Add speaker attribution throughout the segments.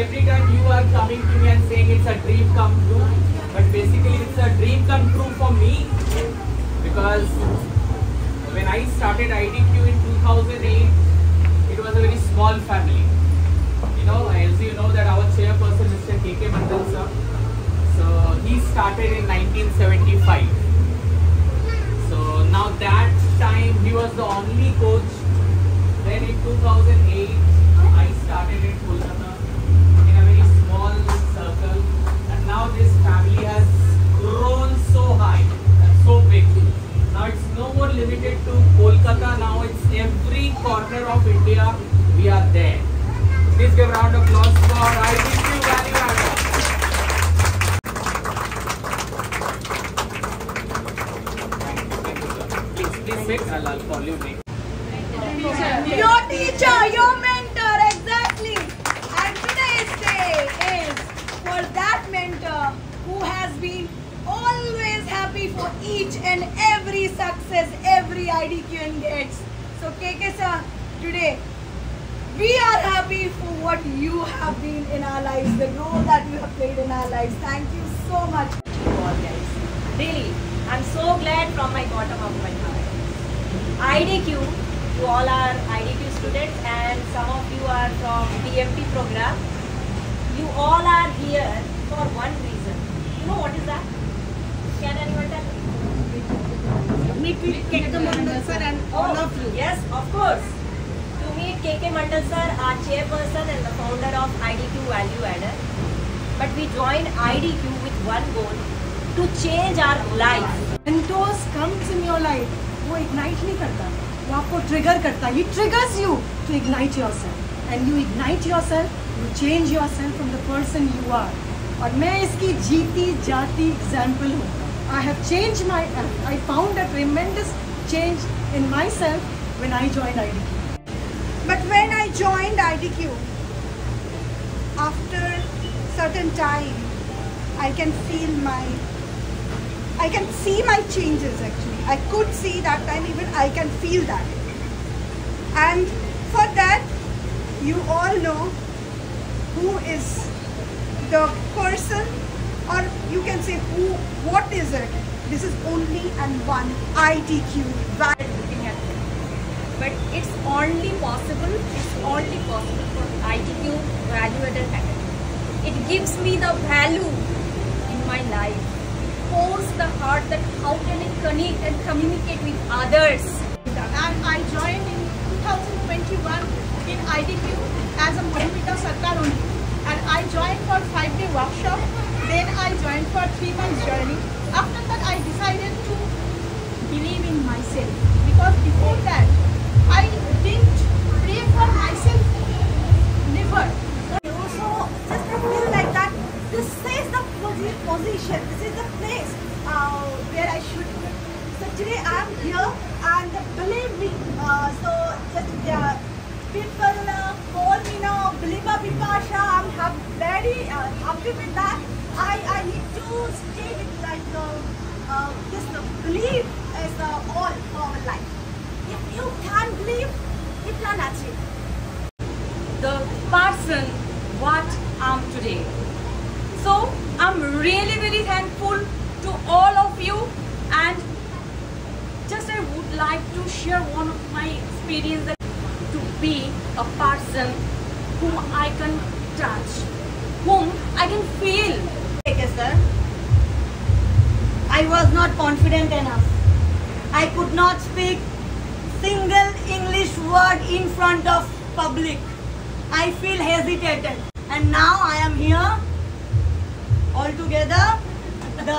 Speaker 1: every time you are coming to me and saying it's a dream come true, but basically it's a dream come true for me, because when I started IDQ in 2008, it was a very small family. You know, as you know that our chairperson, Mr. KK Mandal sir, so he started in 1975. So now that time he was the only coach. Then in 2008, I started in Kolkata in a very small circle, and now this family has grown so high and so big. Now it's no more limited to Kolkata. Now it's every corner of India. We are there. Please give a round of applause for IDQ Value Added. Thank you, sir. Please sit. I'll call you next.
Speaker 2: Your teacher, your mentor, exactly. And today's day is for that mentor who has been always happy for each and every success every IDQN gets. So KK sir, today we are happy for what you have been in our lives, the role that you have played in our lives. Thank you so much.
Speaker 3: All guys. Really, I'm so glad from my bottom of my heart. IDQ, you all are IDQ students and some of you are from PMT program. You all are here for one reason. You know what is that? Can anyone tell me?
Speaker 2: Meet with KK Mandal sir and all of you.
Speaker 3: Yes, of course. To meet KK Mandal sir, our chairperson and the founder of IDQ Value Adder. But we joined IDQ with one goal, to change our life.
Speaker 2: Mentors comes in your life, वो ignite नहीं करता, वो आपको trigger करता. He triggers you to ignite yourself, and you ignite yourself, you change yourself from the person you are. और मैं इसकी जीती जाती example हूँ. I found a tremendous change in myself when I joined IDQ. But when I joined IDQ, after certain time, I can see my changes actually. I could see that time, even I can feel that. And for that, you all know who is the person, or you can say what is it? This is only and one IDQ.
Speaker 3: Looking at it. But it's only possible for IDQ Value Added Academy. It gives me the value in my life. It pours the heart that how can I connect and communicate with others.
Speaker 2: And I joined in 2021 in IDQ as a Motivita Sarkar only. And I joined for 5-day workshop. Then I joined for 3 months journey. After that, I decided to believe in myself, because before that, I didn't pray for myself, never. So just feel like that. This is the position. This is the place where I should be. So today I am here, and believe me. So just people call me now Believer Bipasha. I'm very happy with that. I need to stay with like this belief is all for our life. If you can believe, you can achieve.
Speaker 3: The person what I'm today. So I'm really very thankful to all of you, and just I would like to share one of my experiences to be a person whom I can touch, whom I can feel.
Speaker 2: Okay, sir. I was not confident enough. I could not speak single English word in front of public. I feel hesitated, and now I am here all together. The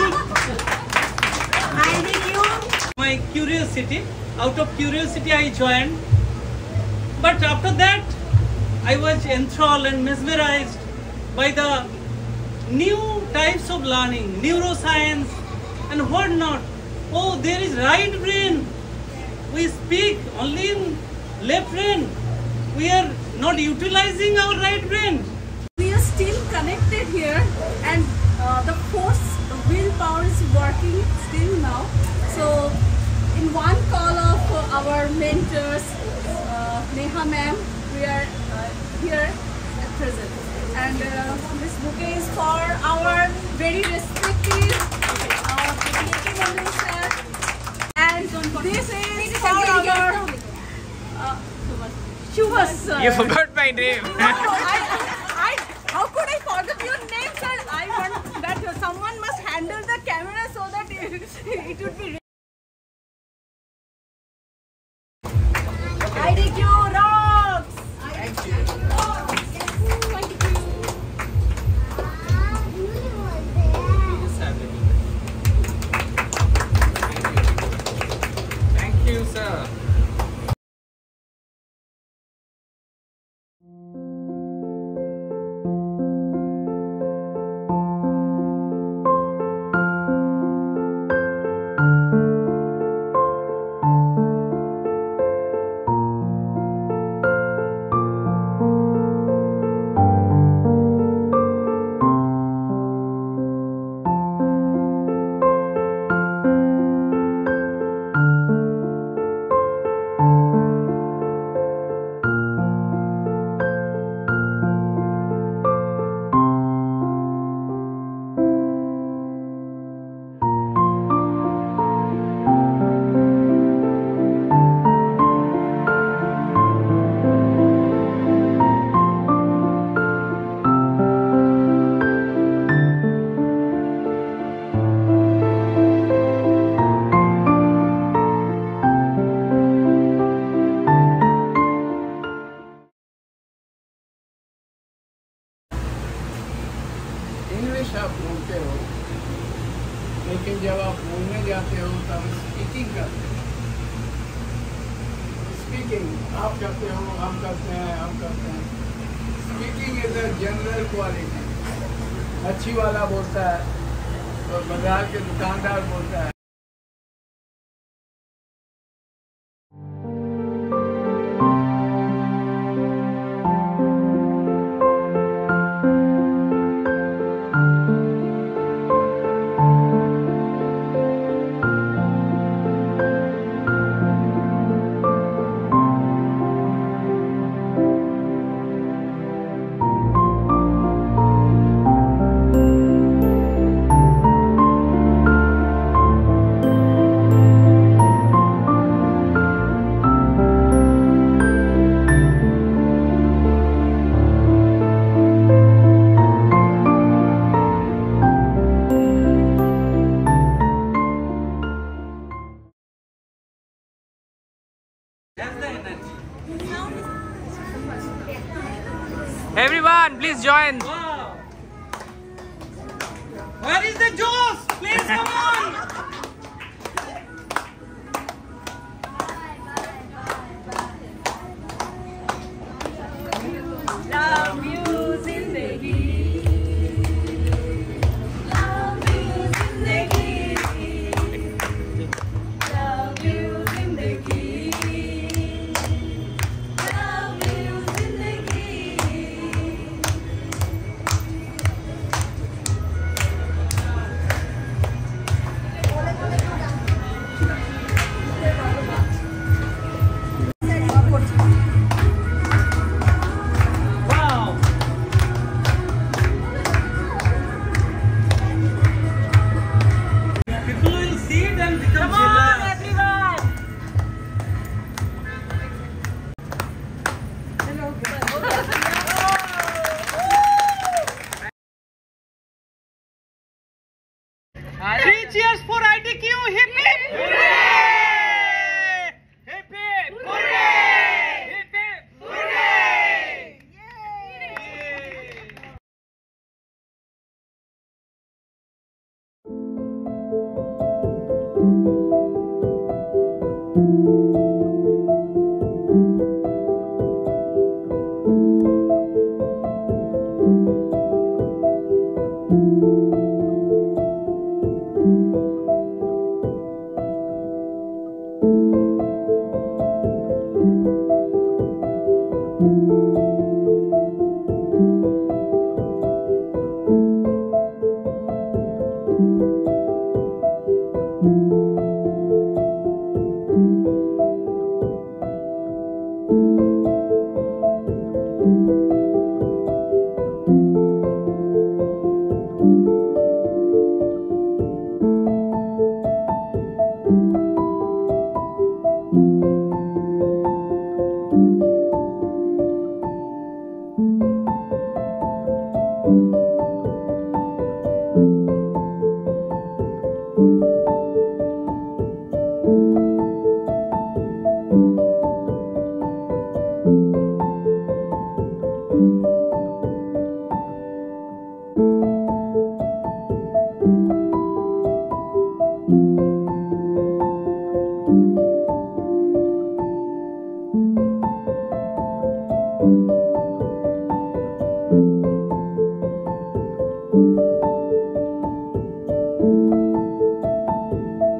Speaker 2: IDQ.
Speaker 4: My curiosity, out of curiosity I joined, but after that I was enthralled and mesmerized by the new types of learning, neuroscience and what not. Oh, there is right brain. We speak only in left brain. We are not utilizing our right brain.
Speaker 5: We are still connected here, and the force, the willpower is working still now. So in one call of our mentors, Neha ma'am, we are here present. And this bouquet is for our very respected sir. And this is for our Shubhas sir.
Speaker 1: You forgot my name.
Speaker 5: How could I forget your name, sir? I want that someone must handle the camera so that it would be. IDQ rocks!
Speaker 1: Thank you. Thank you, sir.
Speaker 6: English आप बोलते हो, लेकिन जब आप बोलने जाते हो तब स्पीकिंग करते हो। स्पीकिंग आप करते हो, हम करते हैं, हम करते हैं। Speaking is a general quality. अच्छी वाला बोलता है और बाजार के दुकानदार बोलता है।
Speaker 1: Everyone, please join.
Speaker 4: Wow. Where is the Josh? Please come on.
Speaker 3: Love you, Zindagi. Love you, Zindagi. Love you, Zindagi. Love you, Zindagi.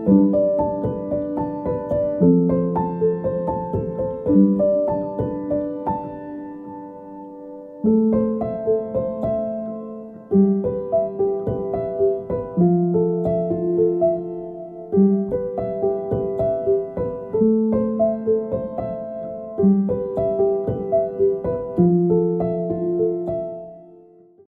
Speaker 1: you.